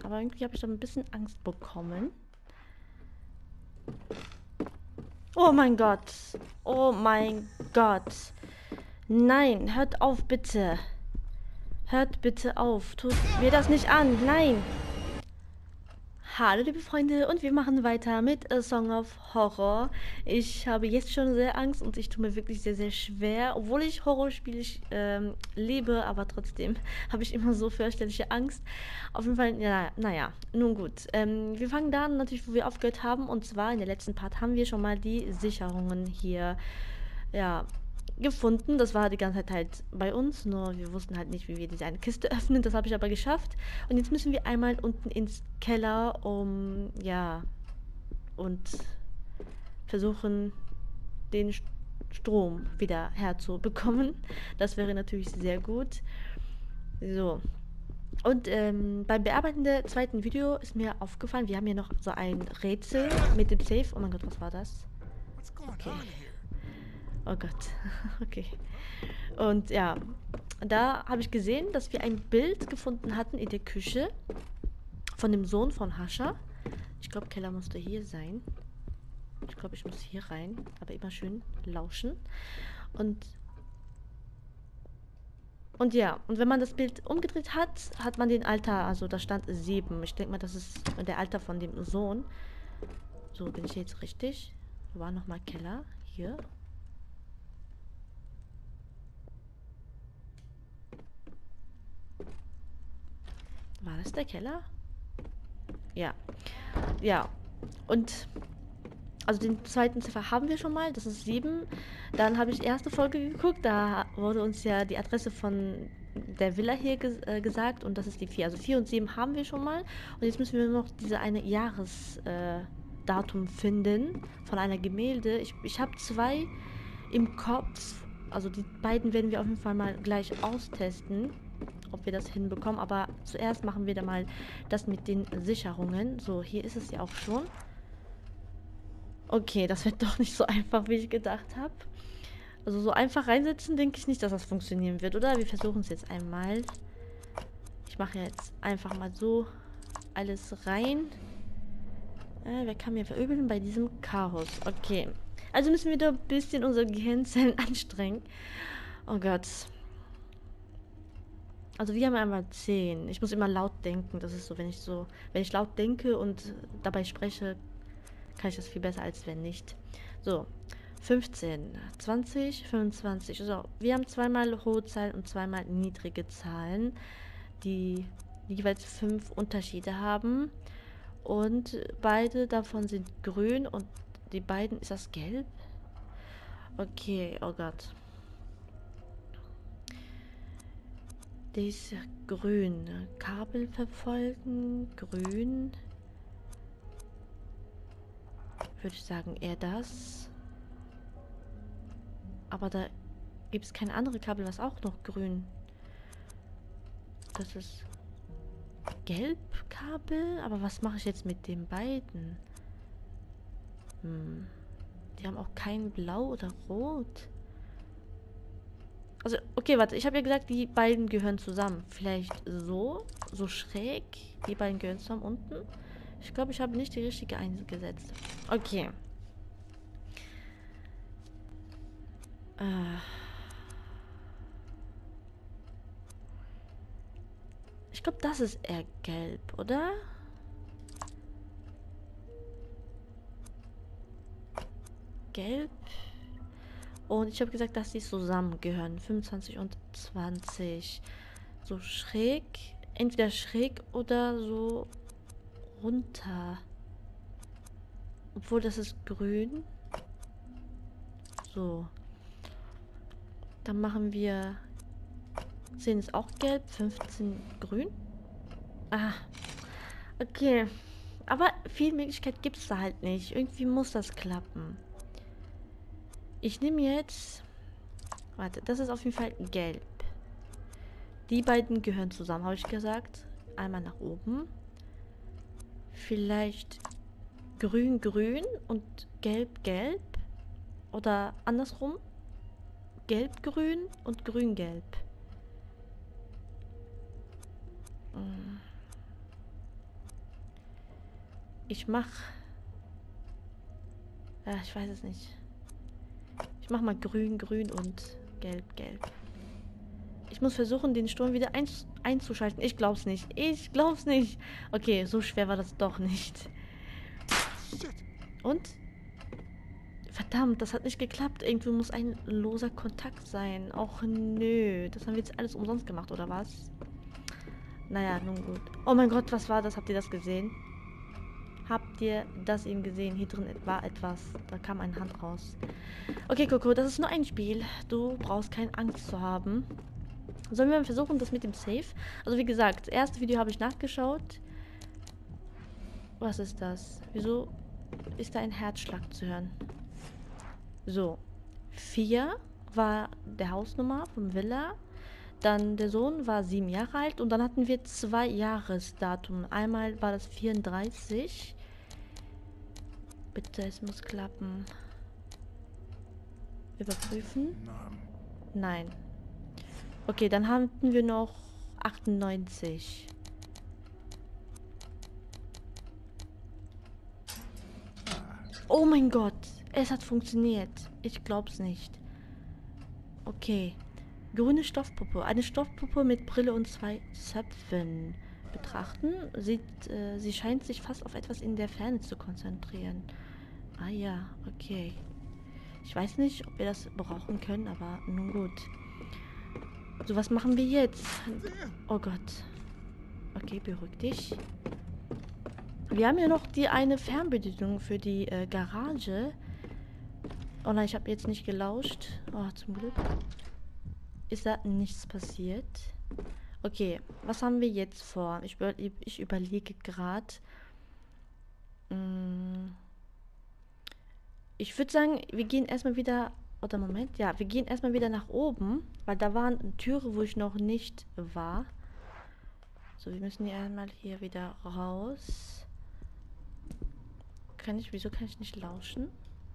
Aber irgendwie habe ich da ein bisschen Angst bekommen. Oh mein Gott. Oh mein Gott. Nein, hört auf, bitte. Hört bitte auf. Tut mir das nicht an. Nein. Hallo liebe Freunde und wir machen weiter mit A Song of Horror. Ich habe jetzt schon sehr Angst und ich tue mir wirklich sehr, sehr schwer. Obwohl ich Horrorspiele liebe, aber trotzdem habe ich immer so fürchterliche Angst. Auf jeden Fall, ja, naja, nun gut. Wir fangen da an, natürlich, wo wir aufgehört haben. Und zwar in der letzten Part haben wir schon mal die Sicherungen hier, ja, gefunden. Das war die ganze Zeit halt bei uns, nur wir wussten halt nicht, wie wir diese eine Kiste öffnen. Das habe ich aber geschafft. Und jetzt müssen wir einmal unten ins Keller, ja, und versuchen, den Strom wieder herzubekommen. Das wäre natürlich sehr gut. So. Und beim Bearbeiten der zweiten Video ist mir aufgefallen, wir haben hier noch so ein Rätsel mit dem Safe. Oh mein Gott, was war das? Okay. Oh Gott. Okay. Und ja, da habe ich gesehen, dass wir ein Bild gefunden hatten in der Küche von dem Sohn von Hascha. Ich glaube, Keller musste hier sein. Ich glaube, ich muss hier rein, aber immer schön lauschen. Und ja, und wenn man das Bild umgedreht hat, hat man den Alter, also da stand 7. Ich denke mal, das ist der Alter von dem Sohn. So, bin ich jetzt richtig? Wo war nochmal Keller? Hier. War das der Keller? Ja. Ja. Und also den zweiten Ziffer haben wir schon mal, das ist 7. Dann habe ich erste Folge geguckt, da wurde uns ja die Adresse von der Villa hier gesagt und das ist die 4. Also 4 und 7 haben wir schon mal. Und jetzt müssen wir noch diese eine Jahresdatum finden von einer Gemälde. Ich habe 2 im Kopf, also die beiden werden wir auf jeden Fall mal gleich austesten, ob wir das hinbekommen. Aber zuerst machen wir da mal das mit den Sicherungen. So, hier ist es ja auch schon. Okay, das wird doch nicht so einfach, wie ich gedacht habe. Also so einfach reinsetzen, denke ich nicht, dass das funktionieren wird, oder? Wir versuchen es jetzt einmal. Ich mache jetzt einfach mal so alles rein. Wer kann mir verübeln bei diesem Chaos? Okay. Also müssen wir da ein bisschen unsere Gehirnzellen anstrengen. Oh Gott. Also wir haben einmal 10. Ich muss immer laut denken. Das ist so, wenn ich laut denke und dabei spreche, kann ich das viel besser, als wenn nicht. So, 15, 20, 25. So, wir haben zweimal hohe Zahlen und zweimal niedrige Zahlen, die jeweils 5 Unterschiede haben. Und beide davon sind grün und die beiden, ist das gelb? Okay, oh Gott. Die ist grün. Kabel verfolgen, grün. Würde ich sagen, eher das. Aber da gibt es kein anderes Kabel, was auch noch grün. Das ist Gelbkabel? Aber was mache ich jetzt mit den beiden? Die haben auch kein Blau oder Rot. Also, okay, warte. Ich habe ja gesagt, die beiden gehören zusammen. Vielleicht so schräg. Die beiden gehören zusammen unten. Ich glaube, ich habe nicht die richtige eingesetzt. Okay. Ich glaube, das ist eher gelb, oder? Gelb. Und ich habe gesagt, dass die zusammengehören. 25 und 20. So schräg. Entweder schräg oder so runter. Obwohl, das ist grün. So. Dann machen wir 10 ist auch gelb, 15 grün. Ah, okay. Aber viel Möglichkeit gibt es da halt nicht. Irgendwie muss das klappen. Ich nehme jetzt... Warte, das ist auf jeden Fall gelb. Die beiden gehören zusammen, habe ich gesagt. Einmal nach oben. Vielleicht grün, grün und gelb, gelb. Oder andersrum. Gelb, grün und grün, gelb. Ich mach... Ja, ich weiß es nicht. Ich mach mal grün, grün und gelb, gelb. Ich muss versuchen, den Sturm wieder einzuschalten. Ich glaub's nicht. Ich glaub's nicht. Okay, so schwer war das doch nicht. Und? Verdammt, das hat nicht geklappt. Irgendwie muss ein loser Kontakt sein. Och nö. Das haben wir jetzt alles umsonst gemacht, oder was? Naja, nun gut. Oh mein Gott, was war das? Habt ihr das gesehen? Habt ihr das eben gesehen? Hier drin war etwas. Da kam eine Hand raus. Okay, Coco, das ist nur ein Spiel. Du brauchst keine Angst zu haben. Sollen wir mal versuchen, das mit dem Safe? Also wie gesagt, das erste Video habe ich nachgeschaut. Was ist das? Wieso ist da ein Herzschlag zu hören? So. 4 war der Hausnummer vom Villa. Dann der Sohn war 7 Jahre alt. Und dann hatten wir 2 Jahresdatum. Einmal war das 34. Bitte, es muss klappen. Überprüfen? Nein. Okay, dann hatten wir noch 98. Oh mein Gott, es hat funktioniert. Ich glaub's nicht. Okay. Grüne Stoffpuppe. Eine Stoffpuppe mit Brille und 2 Zöpfen. Betrachten. Sie scheint sich fast auf etwas in der Ferne zu konzentrieren. Ah ja, okay. Ich weiß nicht, ob wir das brauchen können, aber nun gut. So, was machen wir jetzt? Oh Gott. Okay, beruhig dich. Wir haben ja noch die eine Fernbedienung für die Garage. Oh nein, ich habe jetzt nicht gelauscht. Oh, zum Glück. Ist da nichts passiert? Okay, was haben wir jetzt vor? Ich überlege gerade. Ich würde sagen, wir gehen erstmal wieder... Oder Moment, ja, wir gehen erstmal wieder nach oben, weil da waren Türen, wo ich noch nicht war. So, wir müssen hier einmal hier wieder raus. Wieso kann ich nicht lauschen?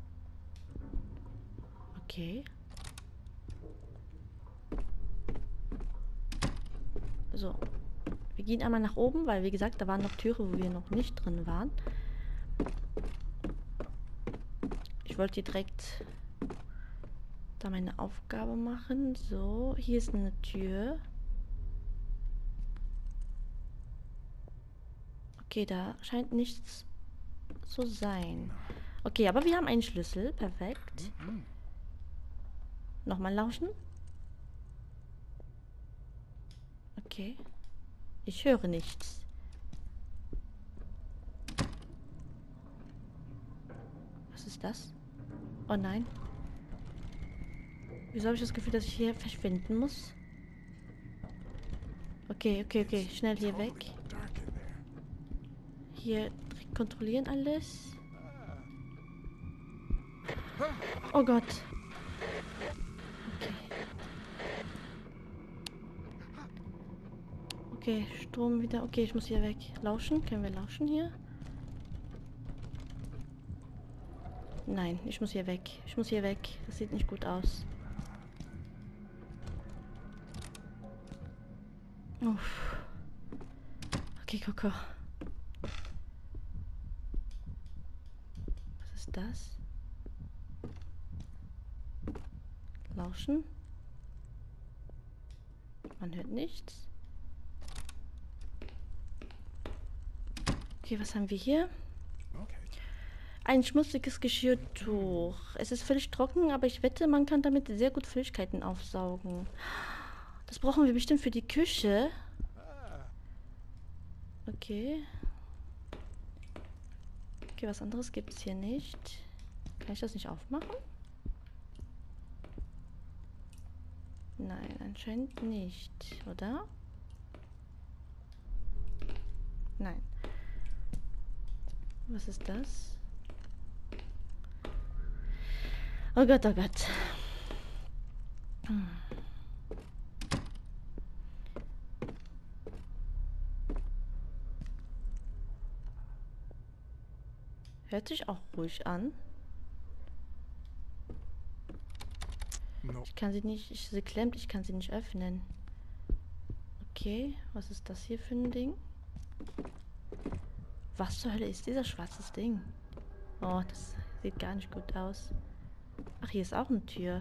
Okay. So. Wir gehen einmal nach oben, weil wie gesagt, da waren noch Türen, wo wir noch nicht drin waren. Ich wollte hier direkt da meine Aufgabe machen. So, hier ist eine Tür. Okay, da scheint nichts zu sein. Okay, aber wir haben einen Schlüssel. Perfekt. Nochmal lauschen. Okay. Ich höre nichts. Was ist das? Oh nein. Wieso habe ich das Gefühl, dass ich hier verschwinden muss? Okay, okay, okay. Schnell hier weg. Hier direkt kontrollieren alles. Oh Gott. Okay. Okay, Strom wieder. Okay, ich muss hier weg. Lauschen? Können wir lauschen hier? Nein, ich muss hier weg. Ich muss hier weg. Das sieht nicht gut aus. Uff. Okay, Coco. Was ist das? Lauschen. Man hört nichts. Okay, was haben wir hier? Ein schmutziges Geschirrtuch. Es ist völlig trocken, aber ich wette, man kann damit sehr gut Flüssigkeiten aufsaugen. Das brauchen wir bestimmt für die Küche. Okay. Okay, was anderes gibt es hier nicht. Kann ich das nicht aufmachen? Nein, anscheinend nicht, oder? Nein. Was ist das? Oh Gott, oh Gott. Hört sich auch ruhig an. Ich kann sie nicht, sie klemmt, ich kann sie nicht öffnen. Okay, was ist das hier für ein Ding? Was zur Hölle ist dieser schwarzes Ding? Oh, das sieht gar nicht gut aus. Ach, hier ist auch eine Tür.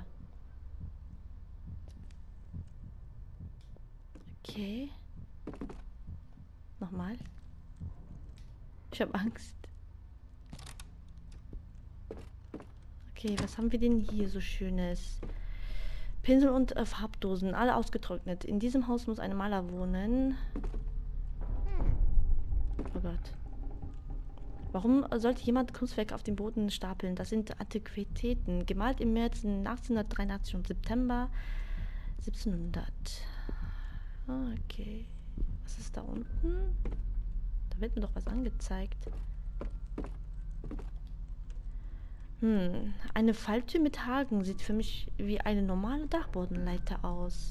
Okay. Nochmal. Ich habe Angst. Okay, was haben wir denn hier so Schönes? Pinsel und Farbdosen, alle ausgetrocknet. In diesem Haus muss ein Maler wohnen. Oh Gott. Warum sollte jemand Kunstwerke auf dem Boden stapeln? Das sind Antiquitäten. Gemalt im März 1883 und September 1700. Okay. Was ist da unten? Da wird mir doch was angezeigt. Eine Falltür mit Haken sieht für mich wie eine normale Dachbodenleiter aus.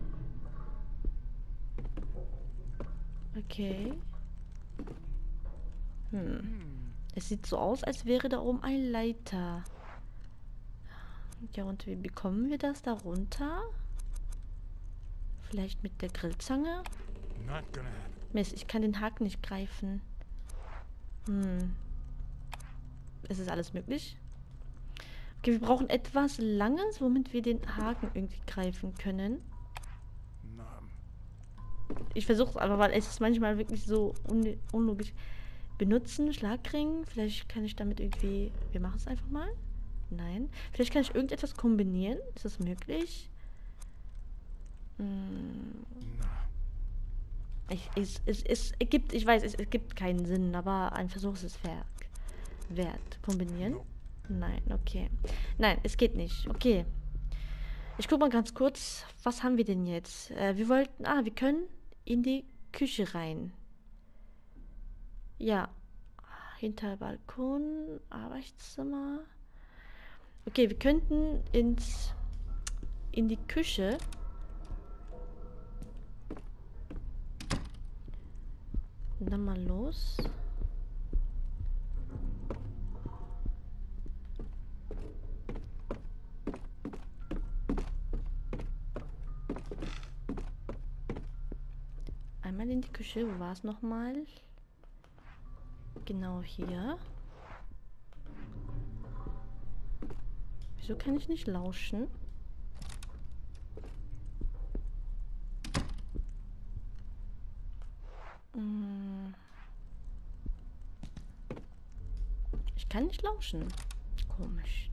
Okay. Es sieht so aus, als wäre da oben ein Leiter. Ja, und wie bekommen wir das da runter? Vielleicht mit der Grillzange? Mist, ich kann den Haken nicht greifen. Ist es alles möglich? Okay, wir brauchen etwas Langes, womit wir den Haken irgendwie greifen können. Ich versuche es aber, weil es ist manchmal wirklich so unlogisch. Benutzen, Schlagring. Vielleicht kann ich damit irgendwie... Wir machen es einfach mal. Nein. Vielleicht kann ich irgendetwas kombinieren. Ist das möglich? Es ergibt... Ich weiß, es ergibt keinen Sinn, aber ein Versuch ist es wert. Kombinieren? Nein, okay. Nein, es geht nicht. Okay. Ich guck mal ganz kurz. Was haben wir denn jetzt? Wir wollten... wir können in die Küche rein. Ja. Hinter Balkon, Arbeitszimmer. Okay, wir könnten in die Küche. Und dann mal los. Einmal in die Küche. Wo war es nochmal? Genau hier. Wieso kann ich nicht lauschen? Ich kann nicht lauschen. Komisch.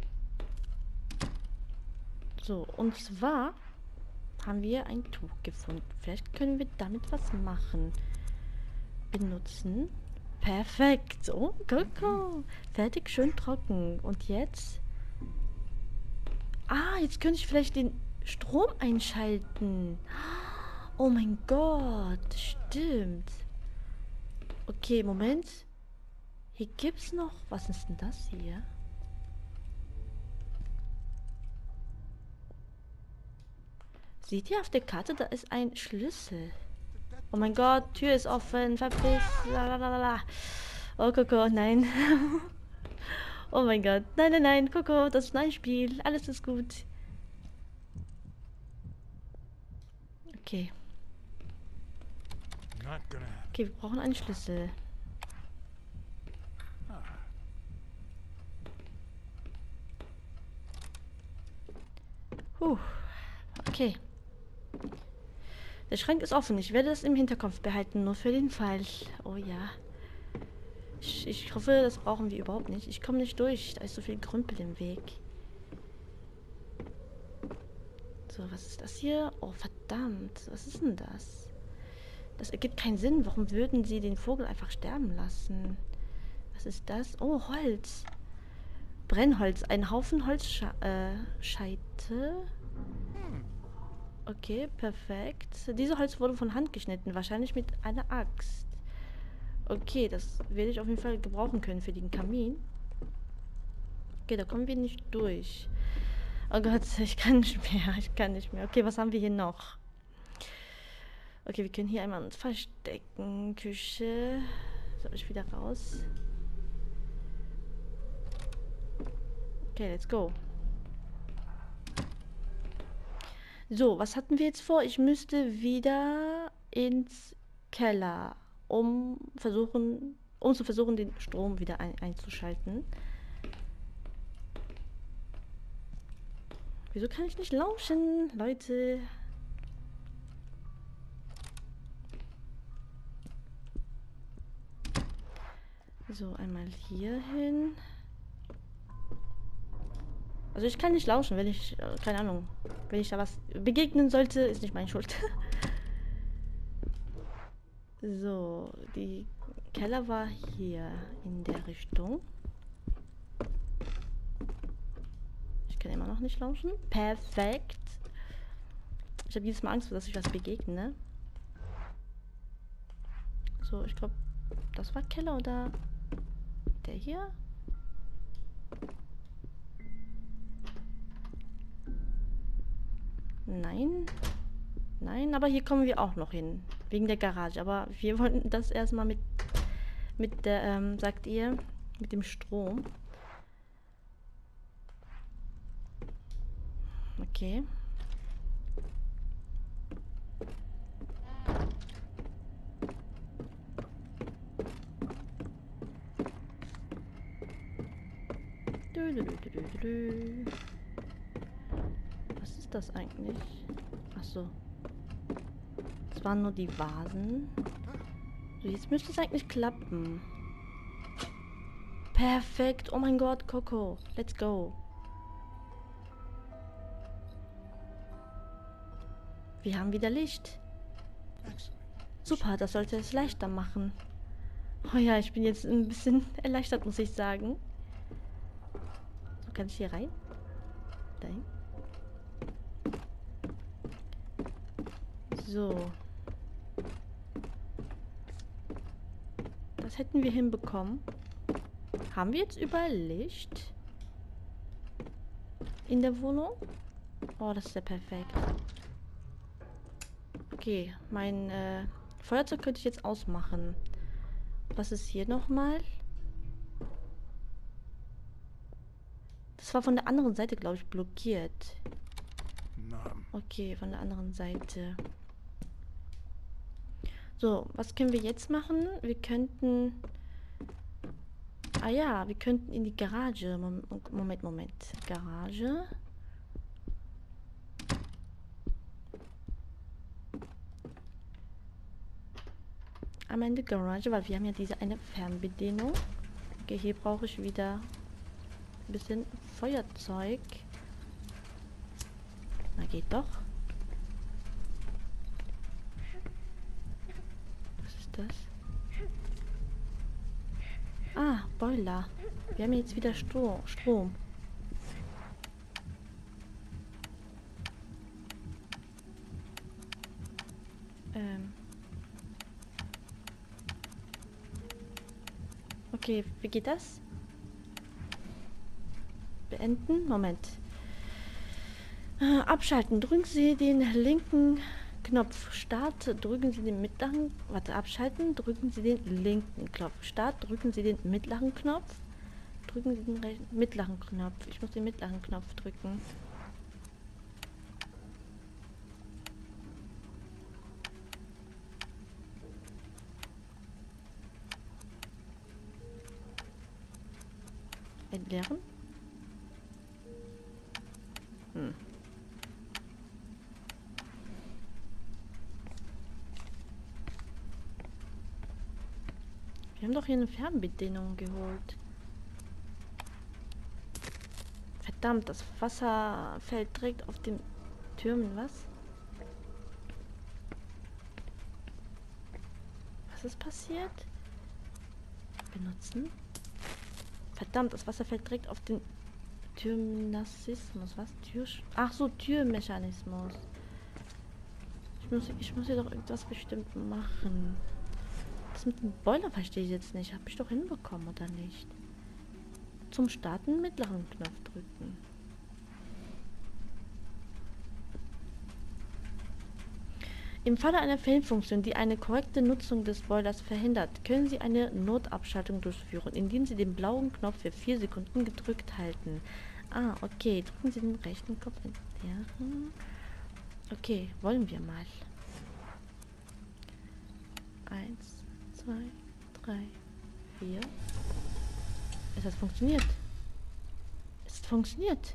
So, und zwar haben wir ein Tuch gefunden. Vielleicht können wir damit was machen. Benutzen. Perfekt. Oh, Coco. Fertig, schön trocken. Und jetzt? Jetzt könnte ich vielleicht den Strom einschalten. Oh mein Gott. Stimmt. Okay, Moment. Hier gibt's noch... Was ist denn das hier? Seht ihr auf der Karte? Da ist ein Schlüssel. Oh mein Gott, Tür ist offen. Verpiss. Lalalala. Oh, Coco, nein. Oh mein Gott. Nein, nein, nein. Coco, das ist ein Spiel. Alles ist gut. Okay. Okay, wir brauchen einen Schlüssel. Okay. Der Schrank ist offen. Ich werde das im Hinterkopf behalten, nur für den Fall. Oh ja. Ich hoffe, das brauchen wir überhaupt nicht. Ich komme nicht durch. Da ist so viel Krümpel im Weg. So, was ist das hier? Oh, verdammt. Was ist denn das? Das ergibt keinen Sinn. Warum würden sie den Vogel einfach sterben lassen? Was ist das? Oh, Holz. Brennholz. Ein Haufen Holzscheite. Okay, perfekt. Diese Holz wurde von Hand geschnitten. Wahrscheinlich mit einer Axt. Okay, das werde ich auf jeden Fall gebrauchen können für den Kamin. Okay, da kommen wir nicht durch. Oh Gott, ich kann nicht mehr. Ich kann nicht mehr. Okay, was haben wir hier noch? Okay, wir können hier einmal uns verstecken. Küche. Soll ich wieder raus? Okay, let's go. So, was hatten wir jetzt vor? Ich müsste wieder ins Keller, um um zu versuchen, den Strom wieder einzuschalten. Wieso kann ich nicht lauschen, Leute? So, einmal hier hin. Also ich kann nicht lauschen, wenn ich, keine Ahnung, wenn ich da was begegnen sollte, ist nicht meine Schuld. So, die Keller war hier in der Richtung. Ich kann immer noch nicht lauschen. Perfekt. Ich habe jedes Mal Angst, dass ich was begegne. So, ich glaube, das war Keller oder der hier? Nein. Nein, aber hier kommen wir auch noch hin. Wegen der Garage. Aber wir wollten das erstmal mit der, sagt ihr, mit dem Strom. Okay. Was ist das eigentlich? Ach so. Das waren nur die Vasen. So, jetzt müsste es eigentlich klappen. Perfekt. Oh mein Gott, Coco. Let's go. Wir haben wieder Licht. Super, das sollte es leichter machen. Oh ja, ich bin jetzt ein bisschen erleichtert, muss ich sagen. So, kann ich hier rein? Dahin. So. Das hätten wir hinbekommen. Haben wir jetzt überall Licht? In der Wohnung? Oh, das ist ja perfekt. Okay, mein Feuerzeug könnte ich jetzt ausmachen. Was ist hier nochmal? Das war von der anderen Seite, glaube ich, blockiert. Okay, von der anderen Seite. So, was können wir jetzt machen? Wir könnten... Ah ja, wir könnten in die Garage. Moment. Garage. Einmal in die Garage, weil wir haben ja diese eine Fernbedienung. Okay, hier brauche ich wieder ein bisschen Feuerzeug. Na, geht doch. Was ist das? Ah, Boiler. Wir haben jetzt wieder Strom. Okay, wie geht das? Beenden? Moment. Abschalten. Drücken Sie den linken Knopf. Start. Drücken Sie den mittleren... Warte, abschalten. Drücken Sie den linken Knopf. Start. Drücken Sie den mittleren Knopf. Drücken Sie den mittleren Knopf. Ich muss den mittleren Knopf drücken. Entleeren. Wir haben doch hier eine Fernbedienung geholt. Verdammt, das Wasser fällt direkt auf den Türmen, was? Was ist passiert? Benutzen. Verdammt, das Wasser fällt direkt auf den Türmechanismus. Was? Ach so, Türmechanismus. Ich muss hier doch irgendwas bestimmt machen. Das mit dem Boiler verstehe ich jetzt nicht. Habe ich doch hinbekommen, oder nicht? Zum Starten mittleren Knopf drücken. Im Falle einer Fehlfunktion, die eine korrekte Nutzung des Boilers verhindert, können Sie eine Notabschaltung durchführen, indem Sie den blauen Knopf für 4 Sekunden gedrückt halten. Ah, okay. Drücken Sie den rechten Knopf entfernen. Okay, wollen wir mal. 1, 2, 3, Hier. Es hat funktioniert. Es hat funktioniert.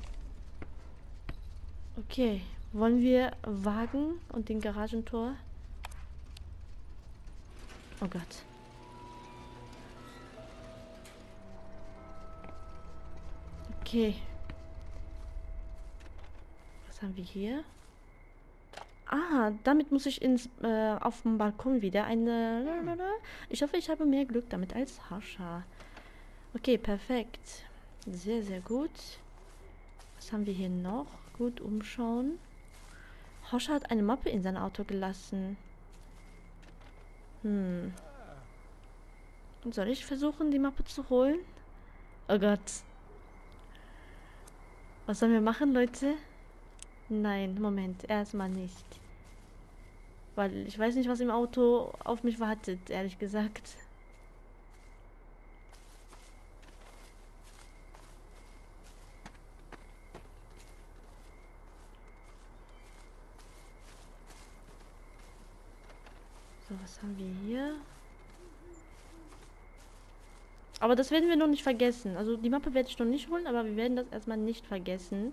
Okay. Wollen wir Wagen und den Garagentor? Oh Gott. Okay. Was haben wir hier? Ah, damit muss ich auf dem Balkon wieder eine... Ich hoffe, ich habe mehr Glück damit als Hascha. Okay, perfekt. Sehr, sehr gut. Was haben wir hier noch? Gut umschauen. Hascha hat eine Mappe in sein Auto gelassen. Und soll ich versuchen, die Mappe zu holen? Oh Gott. Was sollen wir machen, Leute? Nein, Moment, erstmal nicht. Weil ich weiß nicht, was im Auto auf mich wartet, ehrlich gesagt. So, was haben wir hier? Aber das werden wir noch nicht vergessen. Also die Mappe werde ich noch nicht holen, aber wir werden das erstmal nicht vergessen.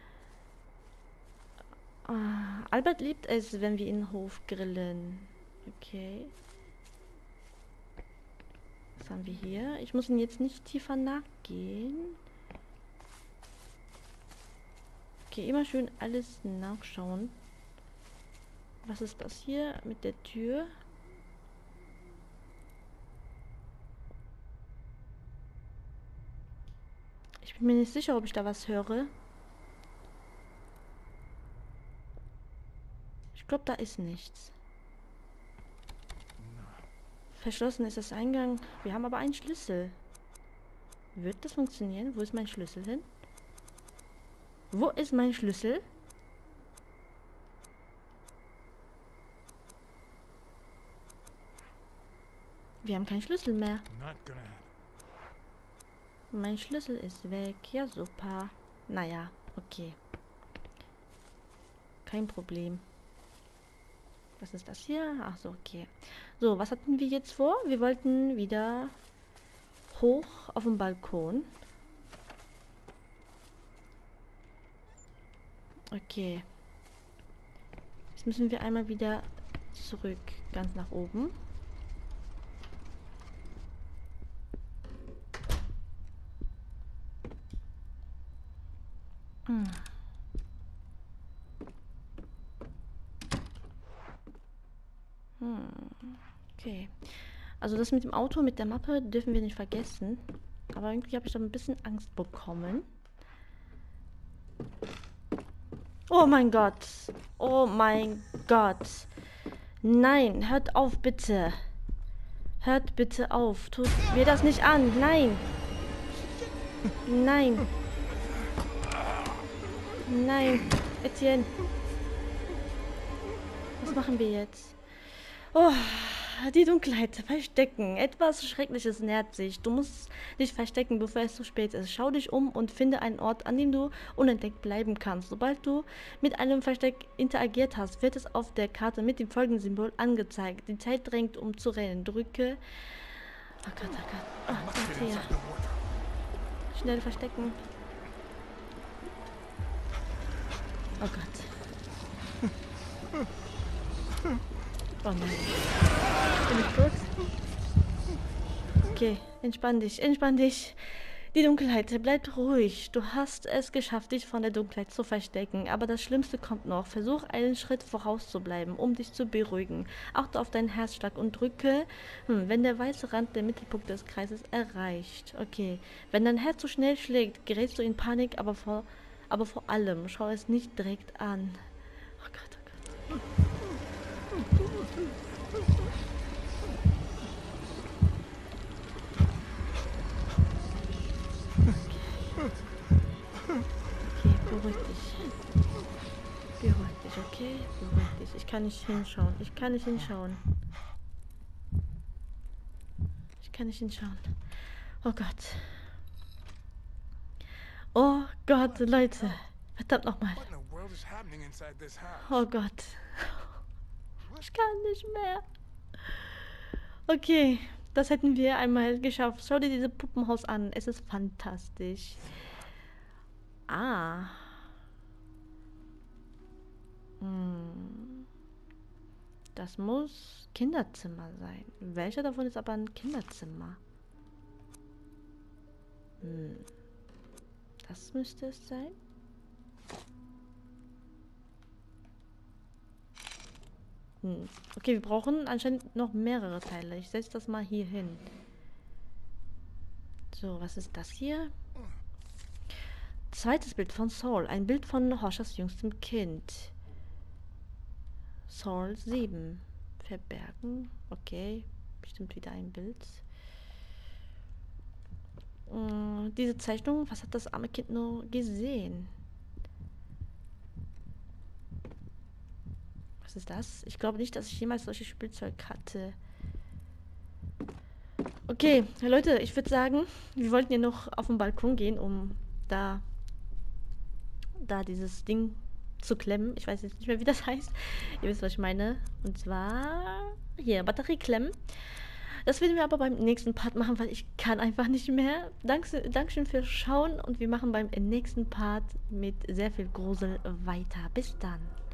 Ah, Albert liebt es, wenn wir in den Hof grillen. Okay. Was haben wir hier? Ich muss ihn jetzt nicht tiefer nachgehen. Okay, immer schön alles nachschauen. Was ist das hier mit der Tür? Ich bin mir nicht sicher, ob ich da was höre. Ich glaube, da ist nichts. Verschlossen ist das Eingang. Wir haben aber einen Schlüssel. Wird das funktionieren? Wo ist mein Schlüssel hin? Wo ist mein Schlüssel? Wir haben keinen Schlüssel mehr. Mein Schlüssel ist weg. Ja, super. Naja, okay. Kein Problem. Was ist das hier? Ach so, okay. So, was hatten wir jetzt vor? Wir wollten wieder hoch auf den Balkon. Okay. Jetzt müssen wir einmal wieder zurück, ganz nach oben. Okay. Also das mit dem Auto, mit der Mappe dürfen wir nicht vergessen. Aber irgendwie habe ich da ein bisschen Angst bekommen. Oh mein Gott. Oh mein Gott. Nein, hört auf, bitte. Hört bitte auf. Tut mir das nicht an. Nein. Nein. Nein. Etienne. Was machen wir jetzt? Oh, die Dunkelheit. Verstecken. Etwas Schreckliches nähert sich. Du musst dich verstecken, bevor es zu spät ist. Schau dich um und finde einen Ort, an dem du unentdeckt bleiben kannst. Sobald du mit einem Versteck interagiert hast, wird es auf der Karte mit dem folgenden Symbol angezeigt. Die Zeit drängt, um zu rennen. Drücke... Oh Gott, oh Gott. Oh Gott, hier. Schnell verstecken. Oh Gott. Oh nein. Bin ich tot? Okay, entspann dich, entspann dich. Die Dunkelheit, bleib ruhig. Du hast es geschafft, dich von der Dunkelheit zu verstecken. Aber das Schlimmste kommt noch. Versuch, einen Schritt vorauszubleiben, um dich zu beruhigen. Achte auf deinen Herzschlag und drücke, wenn der weiße Rand der Mittelpunkt des Kreises erreicht. Okay. Wenn dein Herz zu schnell schlägt, gerätst du in Panik, aber vor allem, schau es nicht direkt an. Oh Gott, oh Gott. Okay, beruhig dich. Beruhig dich, okay? Beruhig dich. Ich kann nicht hinschauen. Ich kann nicht hinschauen. Ich kann nicht hinschauen. Oh Gott. Oh Gott, Leute. Verdammt nochmal. Oh Gott. Ich kann nicht mehr. Okay. Das hätten wir einmal geschafft. Schau dir dieses Puppenhaus an. Es ist fantastisch. Ah. Hm. Das muss Kinderzimmer sein. Welcher davon ist aber ein Kinderzimmer? Hm. Das müsste es sein. Hm. Okay, wir brauchen anscheinend noch mehrere Teile. Ich setze das mal hier hin. So, was ist das hier? Zweites Bild von Saul. Ein Bild von Horschers jüngstem Kind. Saul 7. Verbergen. Okay. Bestimmt wieder ein Bild. Diese Zeichnung, was hat das arme Kind nur gesehen? Was ist das? Ich glaube nicht, dass ich jemals solches Spielzeug hatte. Okay, Leute, ich würde sagen, wir wollten ja noch auf den Balkon gehen, um da dieses Ding zu klemmen. Ich weiß jetzt nicht mehr, wie das heißt. Ihr wisst, was ich meine. Und zwar hier, Batterie klemmen. Das werden wir aber beim nächsten Part machen, weil ich kann einfach nicht mehr. Dankeschön fürs Schauen und wir machen beim nächsten Part mit sehr viel Grusel weiter. Bis dann.